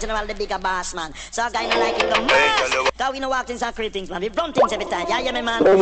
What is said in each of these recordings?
general, the bigger boss, man. So a guy no like it no more. Cause we no walk things and creep things, man. We run things every time. Yeah, me, man.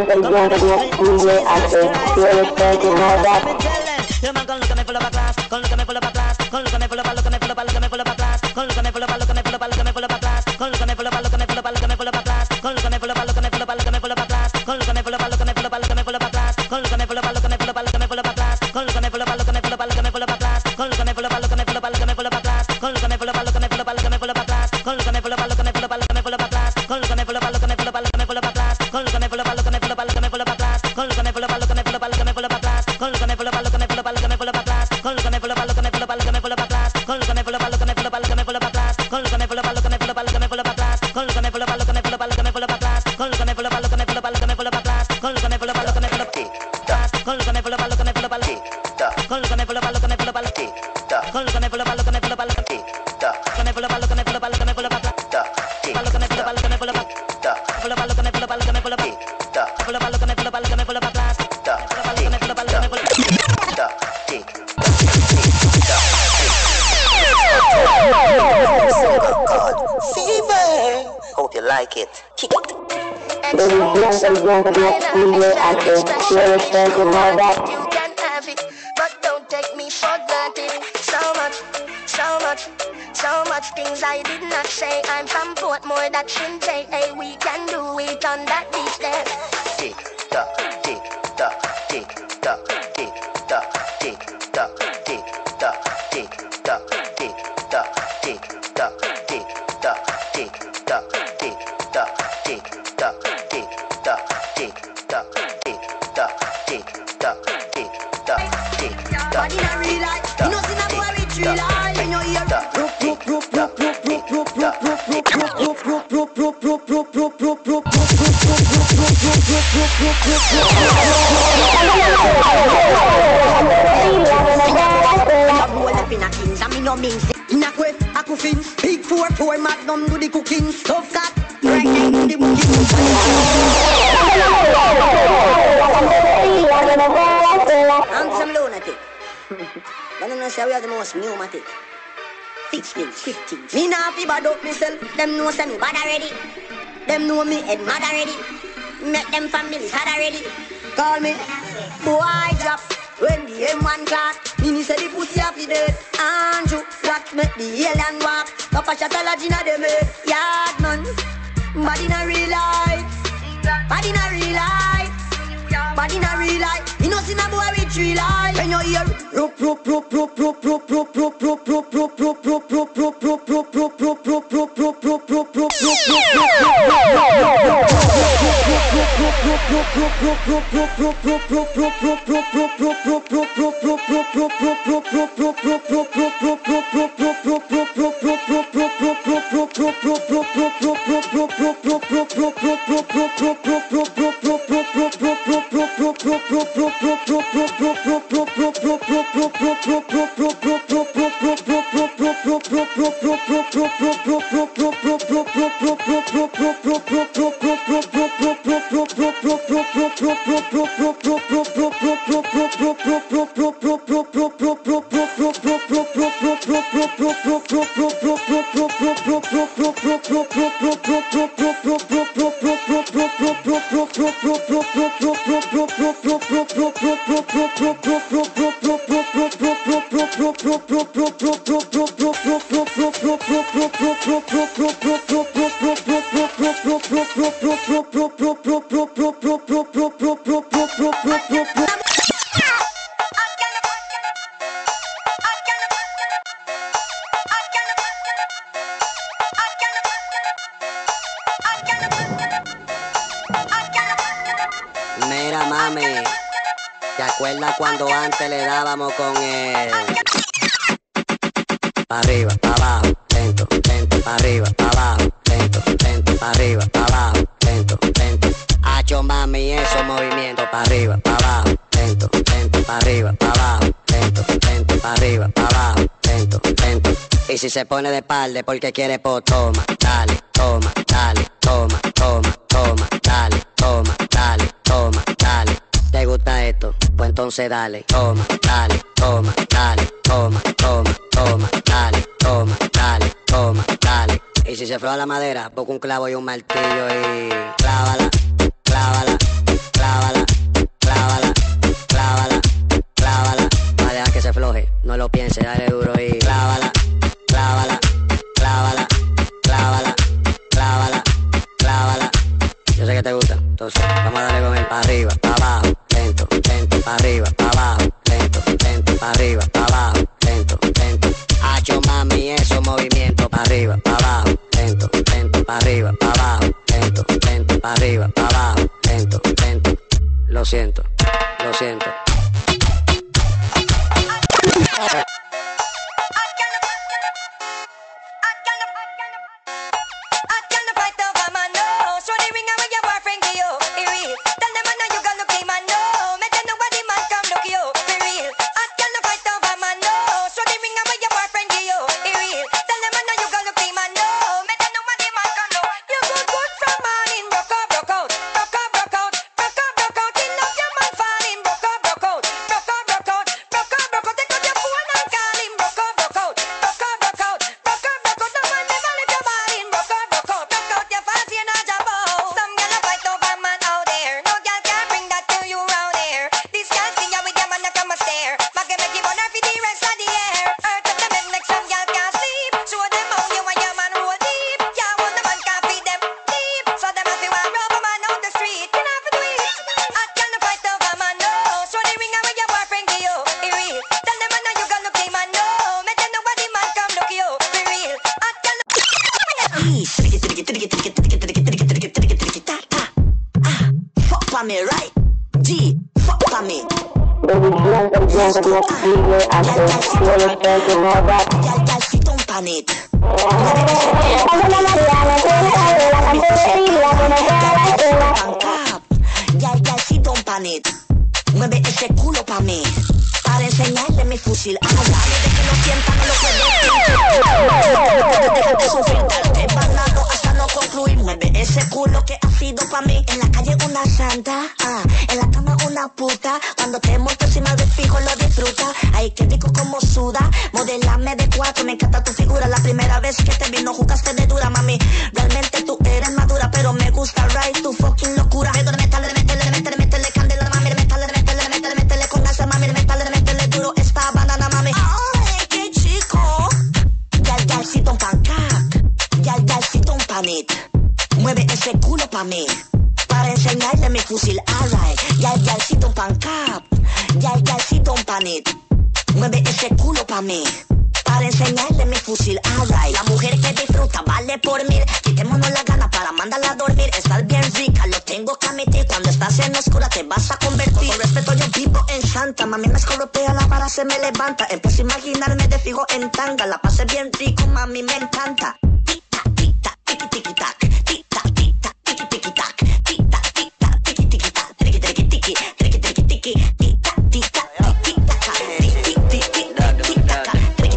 You man, come look at me full of a class. Come look at me full of a class. Come look at me full of a, look at me full of a, look at me full of a class. Come look at me full of a, look at me full of a, look at me full of a class. Come look at me full of a, look at me full of a, look at me full of a class. Come look at me full of a, look at me full of a, look at me full of a class. Come look at me full of a, look at me full of a, look at me full of a class. Come look at me full of a, look at me full of a, look at me full of a class. Come look at me full of a, look at me full of a, look at me full of a class. Come look at me full of a, look at me full of a, look at me full of a class. Come look at me full of a, look at me full of a, look at me full of a class. Come look at me full of a, look at me full of a, look at me full of a class. Come look at me full of a, look at me full of a, look at me full of a class. Come look at me full of a, look at me full of a, look at me full of a class. Come look at me full of a, look at me full of a, look at me full of a class. Come look at me full of a, look at me full of a, look at me full of a class. Come look at me full of a, look at me full of a, look at me full of a class. Come look at me full of a, look at me full of a, look at me full of a class. Come look at me full of a, look at me full of a, look at me full of a class. Come look at me full of a, look at me full of a, look at me full of a class. Come look at me full of a, look at me full of a, look at me full of a class. Come look at me full of a, look at me full of a, come look at me full of a, look at me full of a, come look at me full of a, look at me full of a, come look at me full of a, look at me full of a, come look at me full of a, look at me full of a, look at me full of a, look at me full of a, look at me full of a, full of a, look at me full of a, look at me full of a, full of a, look at me full of a, look at me full of a, class. Full of a, look at me full of a, look at me full of a, class. Fever. Hope you like it. Kick it. You can have it, but don't take me for granted. So much things I did not say. I'm from Portmore, that Shinjay. Hey, we can do it on that beach there. Tick tock, tick tock, tick tock, tick tock, tick tock, tick tock, tick tock, tick tock, tick tock, tick tock, tick tock, tick tock, tick tock, tick tock, tick tock, tick tock, tick tock, tick tock, tick tock. But in a real life, you know, see now boy with real life. When you hear Big 4-4 Magnum do the cooking. Tough cat, right do the cooking. I'm some lunatic. But I'm not sure we are the most pneumatic. Fix things, quick things. Me nah fi bad up myself. Them know say me bad already. Them know me head mad already. Make them families had already. Call me boy drop. When the M1 class, Mini say the pussy happy dead. Andrew, black make the alien walk. Papa shot a lodge inna them head. Yard man, bad in a real life. Bad in a real life. Bad in a real life. You know see na boy with real life. When you hear Mira mami, ¿te acuerdas cuando antes le dábamos con él? Pa' arriba, pa' abajo, lento, lento, pa' arriba, pa' abajo, lento, lento, pa' arriba, pa' abajo, lento, lento. Hacho mami, esos movimientos pa' arriba, pa' abajo, lento, lento, pa' arriba, pa' abajo, lento, lento, pa' arriba, pa' abajo, lento, lento. Y si se pone de espalda porque quiere po, toma, dale, toma, dale, toma, toma, toma, dale, toma, dale, toma, dale. ¿Te gusta esto? Pues entonces dale, toma, dale, toma, dale, toma, toma, toma, dale, toma, dale, toma. toma, dale. Y si se floja la madera, busca un clavo y un martillo y clávala, clávala, clávala, clávala, clávala, clávala. Va a dejar que se floje, no lo piense, dale duro y clávala, clávala, clávala, clávala, clávala, clávala. Yo sé que te gusta, entonces vamos a darle con él para arriba, para abajo, lento, lento, para arriba, para abajo, lento, lento, para arriba, para abajo, lento, lento. Hacho mami, esos movimientos para arriba, para abajo, lento, lento, para arriba, para abajo, lento, lento, para arriba, para abajo, lento, lento. Lo siento, lo siento. Me right, G, fuck for me. Y'all sit on it. Y'all sit on it. Mueve ese culo pa' mí, para enseñarle mi fusil. Háblame de que no sientan lo que dejar de sufrir, darte balado hasta no concluir. Mueve ese culo que ha sido pa' mí. En la calle una santa, en la cama una puta. Cuando te monto encima del fijo lo disfruta. Ay, qué rico como suda. Modelame de 4, me encanta tu figura. La primera vez que te vi no jugaste de dura, mami. Realmente tú eres madura, pero me gusta right, tu fucking locura. Métele candela, mami, métele con asa, mami, métele duro esta banana, mami. Ay, qué chico. Yal, sit on pancake. Yal, sit on panit. Mueve ese culo pa' mí, para enseñarle mi fusil, alright. Yal, sit on pancake. Yal, sit on panit. Mueve ese culo pa' mí, para enseñarle mi fusil, alright. La mujer que disfruta vale por 1000. Quitémonos la gana para mandarla a dormir. Estar bien rica, lo tengo que admitir. Cuando estás en oscura te vas a convertir. Con respeto yo vivo en Santa. Mami me escoropea, la vara se me levanta. Empiezo a imaginarme de fijo en tanga. La pasé bien rico, mami me encanta. Tic-tac, tic-tac, tiki-tiki-tac. Tic-tac, tic-tac, tiki-tiki-tac. Tic-tac, tic-tac, tiki-tiki-tac. Tiki-tiki-tiki, tiki-tiki-tiki. Tic-tac, tic-tac, tiki-tac. Tic-tic-tic-tic-tac.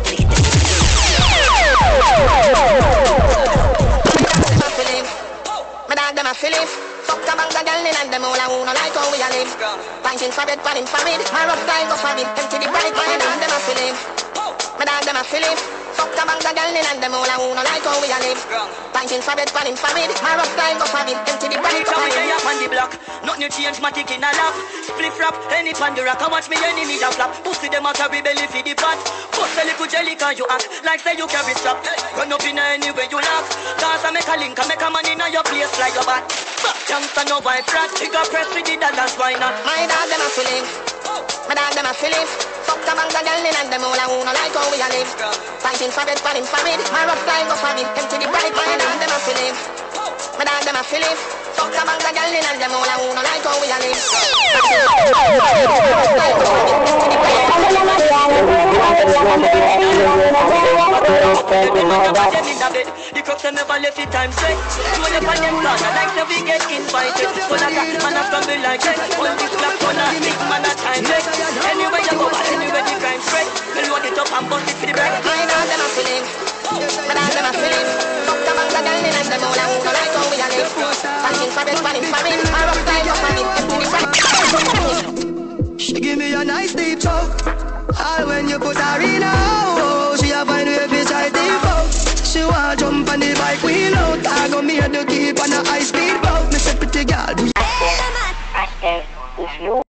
Them a Philip, fuck a bang of girl and them all a wanna like how we a live. Pinting for bed, panning for it, my rough style go for it. Empty the bright, my dog them a Philip. My dog them a Philip, fuck a bang of girl and them all a wanna like how we a live. Pinting for bed, panning for it, my rough style go for it. Empty the bright, my dog on the block. Nothing change, my tick in a lap. Split rap, any pan the rock. I watch me enemy a flap. Pussy them out a belly for the pot. Bust a little jelly cause you act like say you carry strap. Run up in any way you laugh. Cause I make a link, I make a man in your place like your bat. Youngster no white rat, big up press with the dollars, why not? My dog them a feeling, my dog them a feeling. Fuck a bang of girl and them all a wanna like how we a live. Fighting for bed, panning for it, my rough style go for it. Empty the bright, my dog them a feeling, my dog them a feeling. Fuck a bang of girl and them all a wanna like how we a live. The crooks never left the time straight. Roll up on them plan, I like to be get invited. So that man a stumble like it. All this clap on a big man a time break. Anywhere you go, anywhere the crime spread. Me load it up and bust it for the break. My dog them a feeling, my dog them a feeling. Fuck the bang of girl and them all a wanna like how we a live. Fighting for it, fighting for it. My rough style go for it. She give me a nice deep choke. All when you put her in a hole, she a find way to try deep out. she want jump on the bike wheel out. I go me to keep on a high speed boat. Me say pretty girl, Ashton, if you